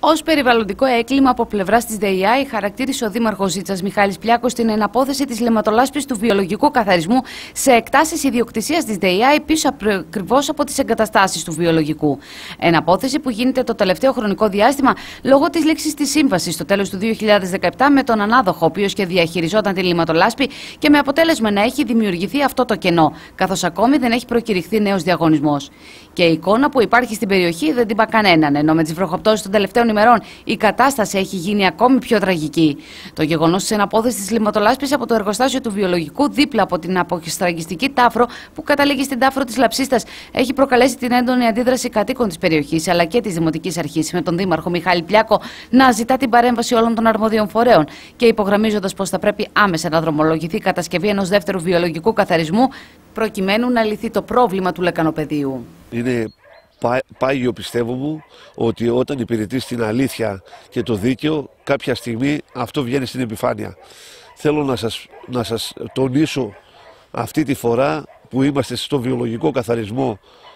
Ως περιβαλλοντικό έγκλημα από πλευράς της ΔΕΙΑΗ χαρακτήρισε ο Δήμαρχος Ζήτσας Μιχάλης Πλιάκος την εναπόθεση της λιματολάσπης του βιολογικού καθαρισμού σε εκτάσεις ιδιοκτησίας της ΔΕΙΑΗ πίσω ακριβώς από τις εγκαταστάσεις του βιολογικού. Εναπόθεση που γίνεται το τελευταίο χρονικό διάστημα λόγω της λήξης της σύμβασης στο τέλος του 2017 με τον ανάδοχο, ο οποίος και διαχειριζόταν τη λιματολάσπη, και με αποτέλεσμα να έχει δημιουργηθεί αυτό το κενό, καθώς ακόμη δεν έχει προκηρυχθεί νέος διαγωνισμός. Και η εικόνα που υπάρχει στην περιοχή δεν την πά κανέναν, ενώ με τις βροχοπτώσεις των τελευταίων ημερών η κατάσταση έχει γίνει ακόμη πιο τραγική. Το γεγονός της εναπόθεσης της λιματολάσπης από το εργοστάσιο του βιολογικού δίπλα από την αποχιστραγιστική τάφρο που καταλήγει στην τάφρο της Λαψίστας έχει προκαλέσει την έντονη αντίδραση κατοίκων της περιοχής αλλά και της Δημοτικής Αρχής, με τον Δήμαρχο Μιχάλη Πλιάκο να ζητά την παρέμβαση όλων των αρμοδίων φορέων και υπογραμμίζοντας πως θα πρέπει άμεσα να δρομολογηθεί η κατασκευή ενός δεύτερου βιολογικού καθαρισμού προκειμένου να λυθεί το πρόβλημα του λεκανοπεδίου. Είναι πάγιο, πιστεύω μου, ότι όταν υπηρετείς την αλήθεια και το δίκαιο, κάποια στιγμή αυτό βγαίνει στην επιφάνεια. Θέλω να σας τονίσω αυτή τη φορά που είμαστε στο βιολογικό καθαρισμό,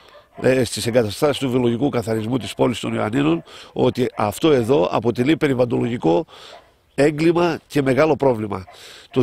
στις εγκαταστάσεις του βιολογικού καθαρισμού της πόλης των Ιωαννίνων, ότι αυτό εδώ αποτελεί περιβαλλοντολογικό έγκλημα και μεγάλο πρόβλημα. Το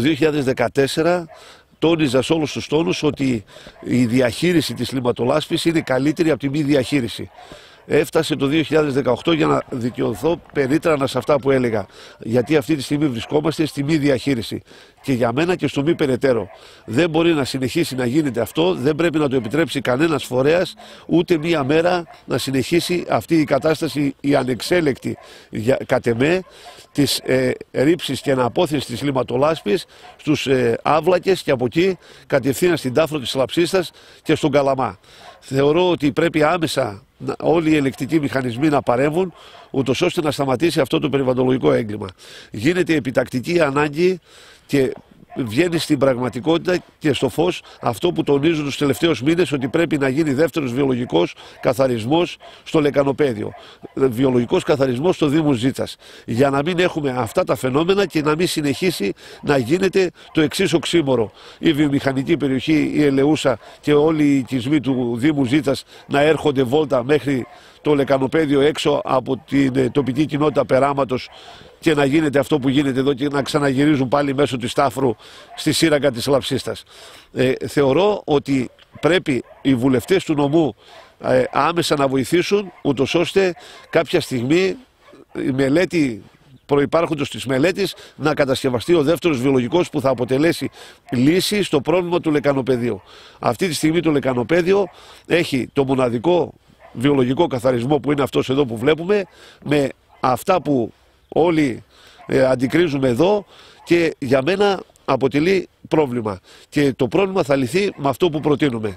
2014 τόνιζα σε όλους τους τόνους ότι η διαχείριση της λιματολάσπης είναι καλύτερη από τη μη διαχείριση. Έφτασε το 2018 για να δικαιωθώ περίτρανα σε αυτά που έλεγα. Γιατί αυτή τη στιγμή βρισκόμαστε στη μη διαχείριση. Και για μένα και στο μη περαιτέρω. Δεν μπορεί να συνεχίσει να γίνεται αυτό, δεν πρέπει να το επιτρέψει κανένας φορέας, ούτε μία μέρα να συνεχίσει αυτή η κατάσταση, η ανεξέλεκτη κατ' εμέ, της ρήψης και αναπόθεσης της λιματολάσπης στους Άβλακες και από εκεί κατευθείαν στην τάφρο της Λαψίστας και στον Καλαμά. Θεωρώ ότι πρέπει άμεσα όλοι οι ελεκτικοί μηχανισμοί να παρέμβουν, ούτως ώστε να σταματήσει αυτό το περιβαλλοντολογικό έγκλημα. Γίνεται επιτακτική ανάγκη και βγαίνει στην πραγματικότητα και στο φως αυτό που τονίζουν τους τελευταίους μήνες, ότι πρέπει να γίνει δεύτερος βιολογικός καθαρισμός στο λεκανοπέδιο. Βιολογικός καθαρισμός στο Δήμο Ζήτσας. Για να μην έχουμε αυτά τα φαινόμενα και να μην συνεχίσει να γίνεται το εξής οξύμορο. Η βιομηχανική περιοχή, η Ελεούσα και όλοι οι οικισμοί του Δήμου Ζήτσας να έρχονται βόλτα μέχρι το λεκανοπέδιο έξω από την τοπική κοινότητα Περάματος και να γίνεται αυτό που γίνεται εδώ και να ξαναγυρίζουν πάλι μέσω της τάφρου στη σύραγγα της Λαψίστας. Θεωρώ ότι πρέπει οι βουλευτές του νομού άμεσα να βοηθήσουν, ούτως ώστε κάποια στιγμή η μελέτη, προϋπάρχοντος της μελέτης, να κατασκευαστεί ο δεύτερος βιολογικός που θα αποτελέσει λύση στο πρόβλημα του λεκανοπεδίου. Αυτή τη στιγμή το λεκανοπέδιο έχει το μοναδικό βιολογικό καθαρισμό που είναι αυτός εδώ που βλέπουμε, με αυτά που όλοι αντικρίζουμε εδώ, και για μένα αποτελεί πρόβλημα. Και το πρόβλημα θα λυθεί με αυτό που προτείνουμε.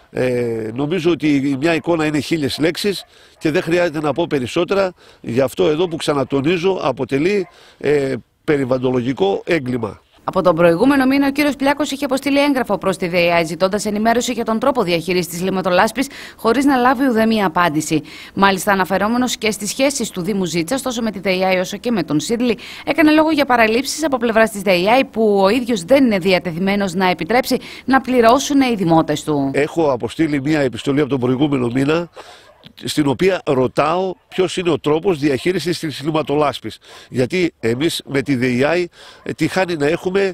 Νομίζω ότι μια εικόνα είναι 1000 λέξεις και δεν χρειάζεται να πω περισσότερα. Γι' αυτό εδώ που ξανατονίζω αποτελεί περιβαλλοντολογικό έγκλημα. Από τον προηγούμενο μήνα, ο κύριος Πλιάκος είχε αποστείλει έγγραφο προς τη ΔΕΙΑΗ ζητώντας ενημέρωση για τον τρόπο διαχείρισης της λιματολάσπης, χωρίς να λάβει ουδέμια απάντηση. Μάλιστα, αναφερόμενος και στις σχέσεις του Δήμου Ζήτσας, τόσο με τη ΔΕΙΑΗ όσο και με τον ΣΥΔΛΗ, έκανε λόγο για παραλήψεις από πλευράς της ΔΕΙΑΗ που ο ίδιος δεν είναι διατεθειμένος να επιτρέψει να πληρώσουν οι δημότες του. Έχω αποστείλει μια επιστολή από τον προηγούμενο μήνα, στην οποία ρωτάω ποιος είναι ο τρόπος διαχείρισης της λιματολάσπης. Γιατί εμείς με τη ΔΕΙΑΗ τυχάνει να έχουμε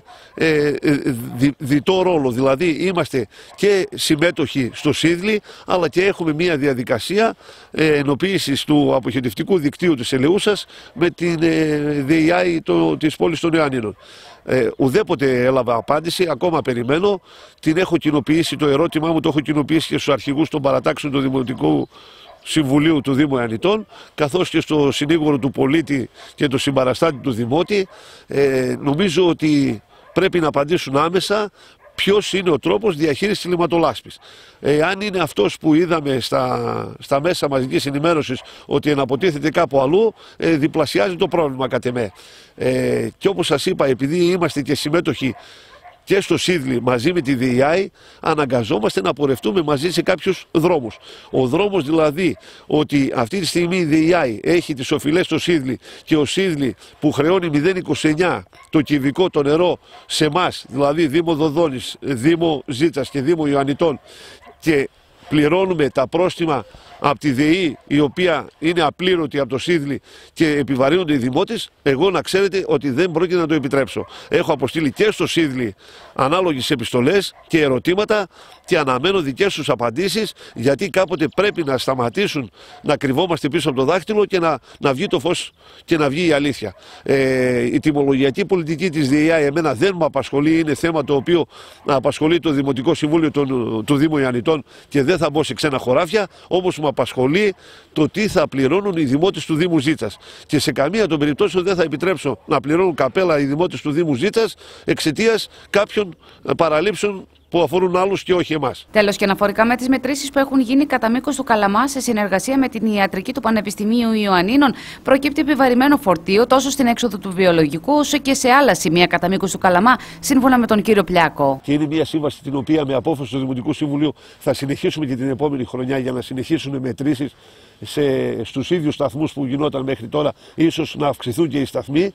διτό ρόλο. Δηλαδή είμαστε και συμμέτοχοι στο ΣΥΔΛΗ, αλλά και έχουμε μια διαδικασία ενοποίησης του αποχαιρετευτικού δικτύου της Ελεούσας με την ΔΕΙΑΗ της πόλης των Ιωαννίνων. Ουδέποτε έλαβα απάντηση, ακόμα περιμένω. Την έχω κοινοποιήσει, το ερώτημά μου το έχω κοινοποιήσει και στους αρχηγούς των παρατάξεων του Δημοτικού Συμβουλίου του Δήμου Ιωαννιτών, καθώς και στο συνήγορο του πολίτη και το συμπαραστάτη του Δημότη. Νομίζω ότι πρέπει να απαντήσουν άμεσα ποιος είναι ο τρόπος διαχείρισης της λιματολάσπης. Αν είναι αυτός που είδαμε στα μέσα μαζικής ενημέρωσης, ότι εναποτίθεται κάπου αλλού, διπλασιάζει το πρόβλημα κατ' εμέ. Και όπως σας είπα, επειδή είμαστε και συμμέτοχοι και στο ΣΥΔΛΗ μαζί με τη ΔΕΙΑΗ, αναγκαζόμαστε να πορευτούμε μαζί σε κάποιους δρόμους. Ο δρόμος δηλαδή ότι αυτή τη στιγμή η ΔΕΙΑΗ έχει τις οφειλές στο ΣΥΔΛΗ και ο ΣΥΔΛΗ που χρεώνει 0,29 το κυβικό το νερό σε εμάς, δηλαδή Δήμο Δοδόνης, Δήμο Ζήτσας και Δήμο Ιωαννιτών, και πληρώνουμε τα πρόστιμα από τη ΔΕΗ, η οποία είναι απλήρωτη από το Σίδλι και επιβαρύνονται οι δημότες, εγώ να ξέρετε ότι δεν πρόκειται να το επιτρέψω. Έχω αποστείλει και στο Σίδλι ανάλογες επιστολές και ερωτήματα και αναμένω δικές τους απαντήσεις, γιατί κάποτε πρέπει να σταματήσουν να κρυβόμαστε πίσω από το δάχτυλο και να βγει το φως και να βγει η αλήθεια. Η τιμολογιακή πολιτική της ΔΕΙΑ εμένα δεν με απασχολεί, είναι θέμα το οποίο απασχολεί το Δημοτικό Συμβούλιο του Δήμου Ιαννητών και δεν θα μπω σε ξένα χωράφια, όμως με απασχολεί το τι θα πληρώνουν οι δημότες του Δήμου Ζήτσας. Και σε καμία των περιπτώσεων δεν θα επιτρέψω να πληρώνουν καπέλα οι δημότες του Δήμου Ζήτσας εξαιτίας κάποιων παραλήψεων που αφορούν άλλους και όχι εμάς. Τέλος, και αναφορικά με τις μετρήσεις που έχουν γίνει κατά μήκος του Καλαμά σε συνεργασία με την ιατρική του Πανεπιστημίου Ιωαννίνων, προκύπτει επιβαρημένο φορτίο τόσο στην έξοδο του βιολογικού όσο και σε άλλα σημεία κατά μήκος του Καλαμά, σύμφωνα με τον κύριο Πλιάκο. Και είναι μια σύμβαση την οποία με απόφαση του Δημοτικού Συμβουλίου θα συνεχίσουμε και την επόμενη χρονιά για να συνεχίσουν μετρήσεις στους ίδιους σταθμούς που γινόταν μέχρι τώρα, ίσως να αυξηθούν και οι σταθμοί.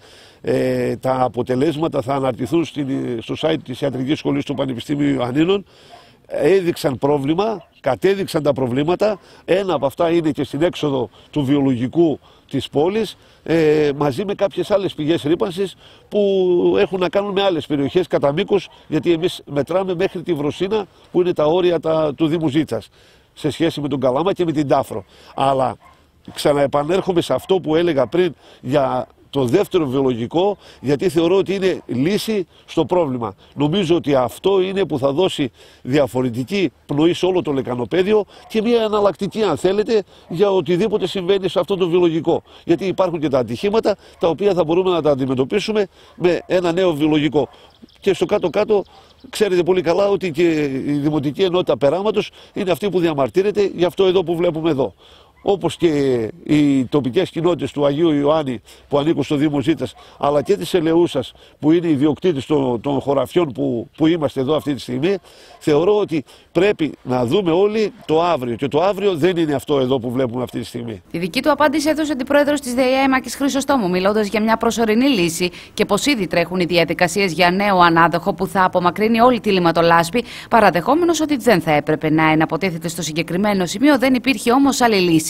Τα αποτελέσματα θα αναρτηθούν στο site της Ιατρικής Σχολής του Πανεπιστημίου Ιωαννίνων. Έδειξαν πρόβλημα, κατέδειξαν τα προβλήματα. Ένα από αυτά είναι και στην έξοδο του βιολογικού της πόλης, μαζί με κάποιες άλλες πηγές ρύπανσης που έχουν να κάνουν με άλλες περιοχές κατά μήκος, γιατί εμείς μετράμε μέχρι τη Βροσίνα που είναι τα όρια του Δήμου Ζήτσας, σε σχέση με τον Καλάμα και με την Τάφρο. Αλλά ξαναεπανέρχομαι σε αυτό που έλεγα πριν για το δεύτερο βιολογικό, γιατί θεωρώ ότι είναι λύση στο πρόβλημα. Νομίζω ότι αυτό είναι που θα δώσει διαφορετική πνοή σε όλο το λεκανοπέδιο και μια εναλλακτική, αν θέλετε, για οτιδήποτε συμβαίνει σε αυτό το βιολογικό. Γιατί υπάρχουν και τα ατυχήματα τα οποία θα μπορούμε να τα αντιμετωπίσουμε με ένα νέο βιολογικό. Και στο κάτω-κάτω ξέρετε πολύ καλά ότι και η Δημοτική Ενότητα Περάματος είναι αυτή που διαμαρτύρεται για αυτό εδώ που βλέπουμε εδώ. Όπως και οι τοπικές κοινότητες του Αγίου Ιωάννη που ανήκουν στο Δήμο Ζήτσας, αλλά και της Ελεούσας που είναι ιδιοκτήτης των χωραφιών που είμαστε εδώ αυτή τη στιγμή, θεωρώ ότι πρέπει να δούμε όλοι το αύριο. Και το αύριο δεν είναι αυτό εδώ που βλέπουμε αυτή τη στιγμή. Τη δική του απάντηση έδωσε ο αντιπρόεδρος της ΔΕΙΑ, Μάκης Χρυσοστόμου, μιλώντας για μια προσωρινή λύση και πως ήδη τρέχουν οι διαδικασίες για νέο ανάδοχο που θα απομακρύνει όλη τη λιματολάσπη, παραδεχόμενος ότι δεν θα έπρεπε να εναποτίθεται στο συγκεκριμένο σημείο, δεν υπήρχε όμως άλλη λύση.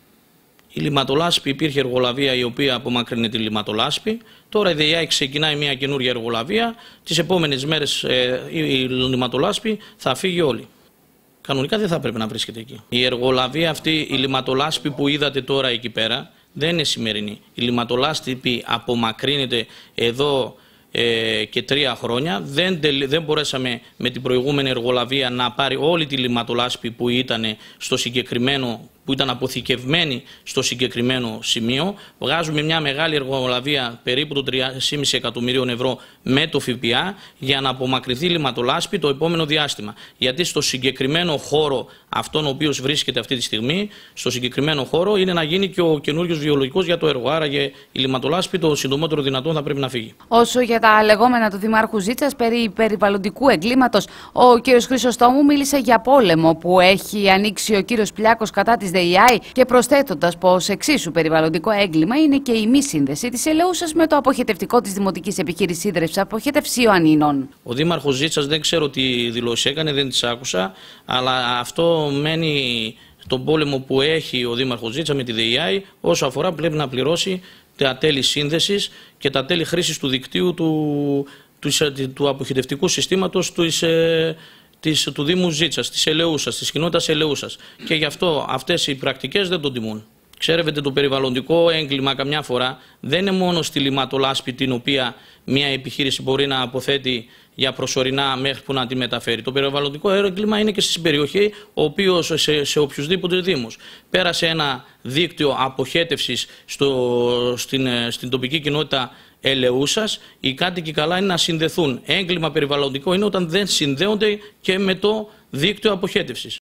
Η λιματολάσπη, υπήρχε εργολαβία η οποία απομακρύνει τη λιματολάσπη. Τώρα η ΔΕΙΑ ξεκινάει μια καινούργια εργολαβία. Τις επόμενες μέρες η λιματολάσπη θα φύγει όλη. Κανονικά δεν θα πρέπει να βρίσκεται εκεί. Η εργολαβία αυτή, η λιματολάσπη που είδατε τώρα εκεί πέρα, δεν είναι σημερινή. Η λιματολάσπη απομακρύνεται εδώ και 3 χρόνια. Δεν μπορέσαμε με την προηγούμενη εργολαβία να πάρει όλη τη λιματολάσπη που ήταν στο συγκεκριμένο, που ήταν αποθηκευμένη στο συγκεκριμένο σημείο. Βγάζουμε μια μεγάλη εργολαβία περίπου των 3,5 εκατομμυρίων ευρώ με το ΦΠΑ για να απομακρυνθεί λιματολάσπη το επόμενο διάστημα. Γιατί στο συγκεκριμένο χώρο, αυτόν ο οποίος βρίσκεται αυτή τη στιγμή, στο συγκεκριμένο χώρο είναι να γίνει και ο καινούριος βιολογικός για το έργο. Άραγε η λιματολάσπη το συντομότερο δυνατόν θα πρέπει να φύγει. Όσο για τα λεγόμενα του Δημάρχου Ζήτσας περί περιβαλλοντικού εγκλήματος, ο κ. Χρυσοστόμου μίλησε για πόλεμο που έχει ανοίξει ο κ. Πλιάκος κατά της ΔΕΙΑ και προσθέτοντας πως εξίσου περιβαλλοντικό έγκλημα είναι και η μη σύνδεση της Ελεούσας με το αποχετευτικό της Δημοτικής Επιχείρησης Σίδρευσης Αποχέτευση Ιωαννίνων. Ο Δήμαρχος Ζήτσας δεν ξέρω τι δηλώσεις έκανε, δεν τις άκουσα, αλλά αυτό μένει τον πόλεμο που έχει ο Δήμαρχος Ζήτσας με τη ΔΕΙΑ όσο αφορά πρέπει να πληρώσει τα τέλη σύνδεσης και τα τέλη χρήσης του δικτύου του αποχετευτικού συστήματος του Δήμου Ζήτσας, της Ελεούσας, της κοινότητας Ελεούσας. Και γι' αυτό αυτές οι πρακτικές δεν τον τιμούν. Ξέρετε, το περιβαλλοντικό έγκλημα καμιά φορά δεν είναι μόνο στη λιματολάσπη την οποία μια επιχείρηση μπορεί να αποθέτει για προσωρινά μέχρι που να τη μεταφέρει. Το περιβαλλοντικό έγκλημα είναι και στην περιοχή, ο οποίος σε οποιουσδήποτε δήμους πέρασε ένα δίκτυο αποχέτευσης στην τοπική κοινότητα Ελεούσας, οι κάτοικοι καλά είναι να συνδεθούν. Έγκλημα περιβαλλοντικό είναι όταν δεν συνδέονται και με το δίκτυο αποχέτευσης.